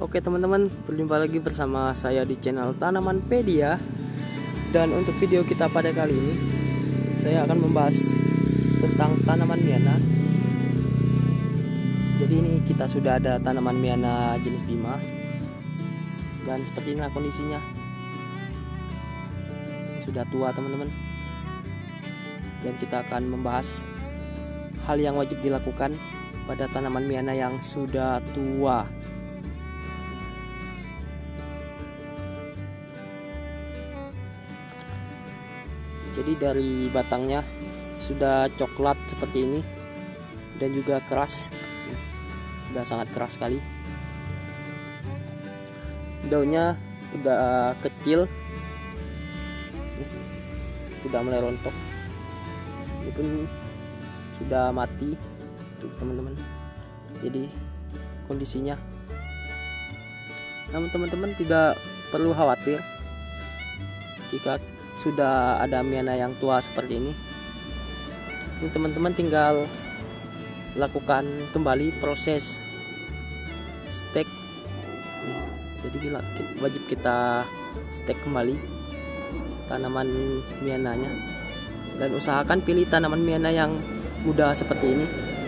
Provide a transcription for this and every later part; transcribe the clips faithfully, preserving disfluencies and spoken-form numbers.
Oke teman-teman, berjumpa lagi bersama saya di channel Tanamanpedia. Dan untuk video kita pada kali ini, saya akan membahas tentang tanaman Miana. Jadi ini kita sudah ada tanaman Miana jenis Bima. Dan seperti inilah kondisinya. Sudah tua teman-teman. Dan kita akan membahas hal yang wajib dilakukan pada tanaman Miana yang sudah tua. Jadi dari batangnya sudah coklat seperti ini dan juga keras, sudah sangat keras sekali. Daunnya sudah kecil, sudah mulai rontok. Ini pun sudah mati, tuh teman-teman. Jadi kondisinya. Namun teman-teman tidak perlu khawatir jika sudah ada Miana yang tua seperti ini. Ini teman-teman tinggal lakukan kembali proses stek. Jadi wajib kita stek kembali tanaman Miananya, dan usahakan pilih tanaman Miana yang muda seperti ini.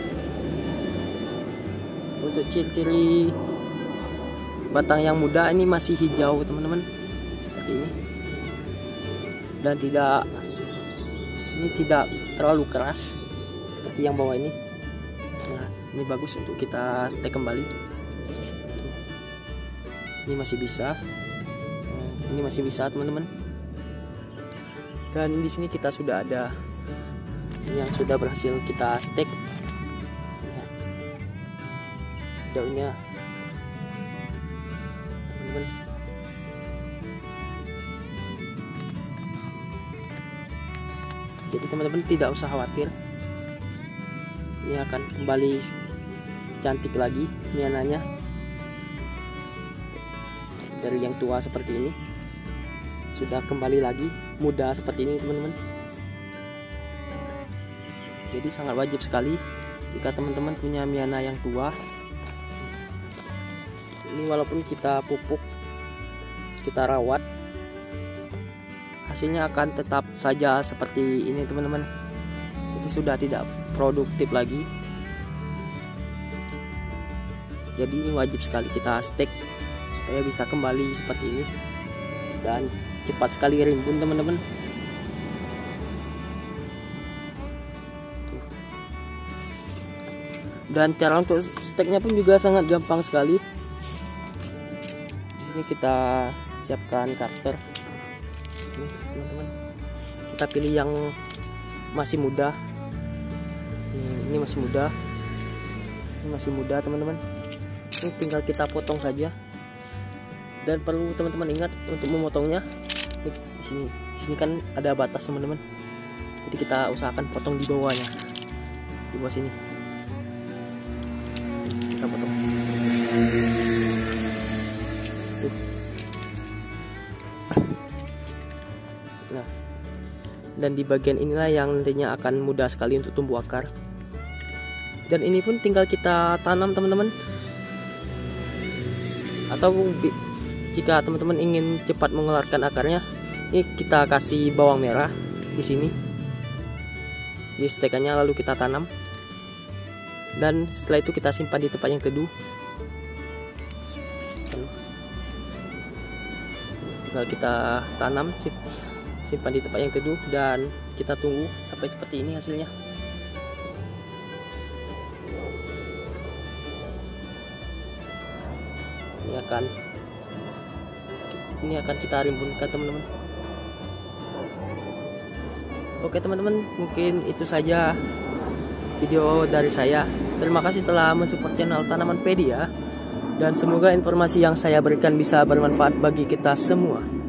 Untuk ciri-ciri batang yang muda, ini masih hijau teman-teman, seperti ini. Dan tidak ini tidak terlalu keras seperti yang bawah ini. Nah, ini bagus untuk kita stek kembali. Ini masih bisa, ini masih bisa teman-teman. Dan di sini kita sudah ada yang sudah berhasil kita stek. Ya. Daunnya, teman-teman. Jadi teman-teman tidak usah khawatir, ini akan kembali cantik lagi Miananya dari yang tua seperti ini, sudah kembali lagi muda seperti ini teman-teman. Jadi sangat wajib sekali jika teman-teman punya Miana yang tua. Ini walaupun kita pupuk, kita rawat, hasilnya akan tetap saja seperti ini teman-teman. Jadi sudah tidak produktif lagi. Jadi ini wajib sekali kita stek supaya bisa kembali seperti ini dan cepat sekali rimbun teman-teman. Dan cara untuk steknya pun juga sangat gampang sekali. Di sini kita siapkan cutter. Ini teman-teman, kita pilih yang masih muda. Ini masih muda, ini masih muda teman-teman. Ini tinggal kita potong saja. Dan perlu teman-teman ingat untuk memotongnya. Ini, di sini, di sini kan ada batas teman-teman. Jadi kita usahakan potong di bawahnya, di bawah sini. Kita potong. Tuh. Nah, dan di bagian inilah yang nantinya akan mudah sekali untuk tumbuh akar. Dan ini pun tinggal kita tanam teman-teman. Atau jika teman-teman ingin cepat mengeluarkan akarnya, ini kita kasih bawang merah di sini di stekannya, lalu kita tanam. Dan setelah itu kita simpan di tempat yang teduh. Tinggal kita tanam, simpan di tempat yang teduh, dan kita tunggu sampai seperti ini hasilnya. Ini akan ini akan kita rimbunkan teman-teman. Oke teman-teman, mungkin itu saja video dari saya. Terima kasih telah mensupport channel Tanamanpedia, dan semoga informasi yang saya berikan bisa bermanfaat bagi kita semua.